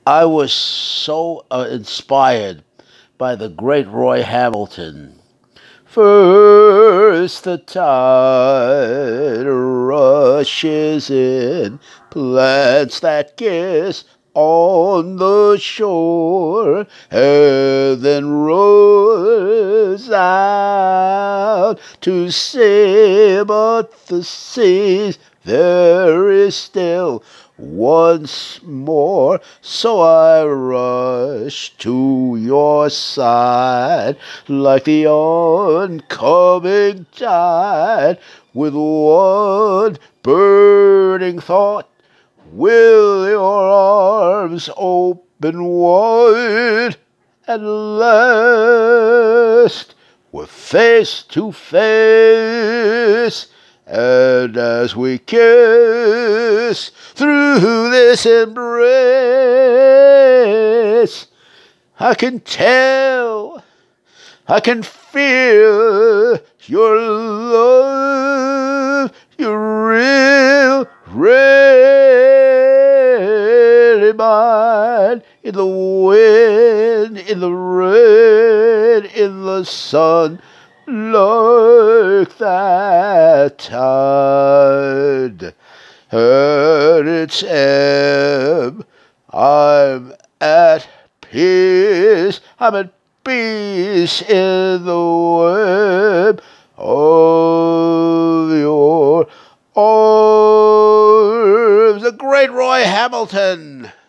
I was so inspired by the great Roy Hamilton. First the tide rushes in, plants that kiss on the shore, and then roars out to sea, but the seas there is still once more. So I rush to your side like the oncoming tide, with one burning thought: will your arms open wide at last? We're face to face, and as we kiss through this embrace, I can tell, I can feel your love, your real, really mine. In the wind, in the rain, in the sun, like that tide at its ebb. I'm at peace, I'm at peace in the web of your arms. The great Roy Hamilton.